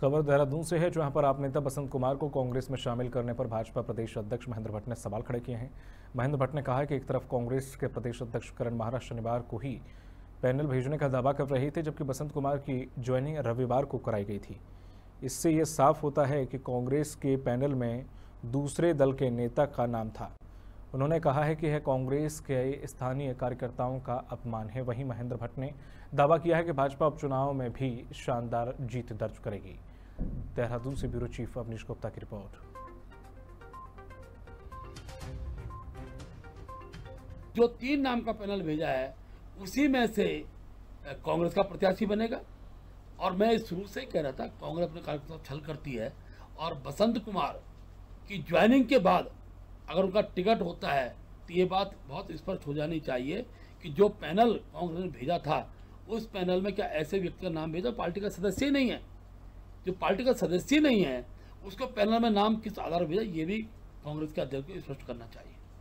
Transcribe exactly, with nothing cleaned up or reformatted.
खबर देहरादून से है, जहां पर आप नेता बसंत कुमार को कांग्रेस में शामिल करने पर भाजपा प्रदेश अध्यक्ष महेंद्र भट्ट ने सवाल खड़े किए हैं। महेंद्र भट्ट ने कहा है कि एक तरफ कांग्रेस के प्रदेश अध्यक्ष करण महाराज शनिवार को ही पैनल भेजने का दावा कर रहे थे, जबकि बसंत कुमार की ज्वाइनिंग रविवार को कराई गई थी। इससे यह साफ होता है कि कांग्रेस के पैनल में दूसरे दल के नेता का नाम था। उन्होंने कहा है कि यह कांग्रेस के स्थानीय कार्यकर्ताओं का अपमान है। वहीं महेंद्र भट्ट ने दावा किया है कि भाजपा उपचुनाव में भी शानदार जीत दर्ज करेगी। देहरादून से ब्यूरो चीफ अवनीश गुप्ता की रिपोर्ट। जो तीन नाम का पैनल भेजा है उसी में से कांग्रेस का प्रत्याशी बनेगा। और मैं शुरू से कह रहा था कांग्रेस अपने कार्यकर्ता छल करती है, और बसंत कुमार की ज्वाइनिंग के बाद अगर उनका टिकट होता है तो ये बात बहुत स्पष्ट हो जानी चाहिए कि जो पैनल कांग्रेस ने भेजा था उस पैनल में क्या ऐसे व्यक्ति का नाम भेजा पार्टी का सदस्य ही नहीं है। जो पार्टी का सदस्य नहीं है उसको पैनल में नाम किस आधार पर भेजा, ये भी कांग्रेस के अध्यक्ष को स्पष्ट करना चाहिए।